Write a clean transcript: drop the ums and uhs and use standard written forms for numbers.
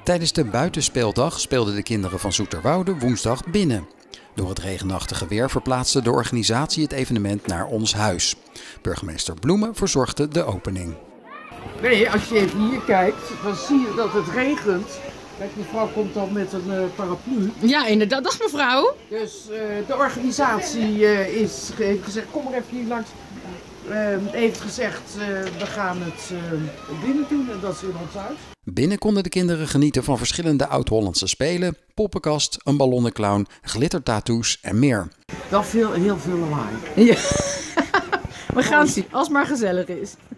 Tijdens de buitenspeeldag speelden de kinderen van Zoeterwoude woensdag binnen. Door het regenachtige weer verplaatste de organisatie het evenement naar ons huis. Burgemeester Bloemen verzorgde de opening. Nee, als je even hier kijkt, dan zie je dat het regent. Kijk, mevrouw komt dan met een paraplu. Ja, inderdaad. Dag mevrouw. Dus de organisatie heeft gezegd, kom maar even hier langs. Heeft gezegd, we gaan het binnen doen en dat is in ons huis. Binnen konden de kinderen genieten van verschillende oud-Hollandse spelen, poppenkast, een ballonnenclown, glittertattoos en meer. Dat heel veel lawaai. Ja. We gaan zien, als het maar gezellig is.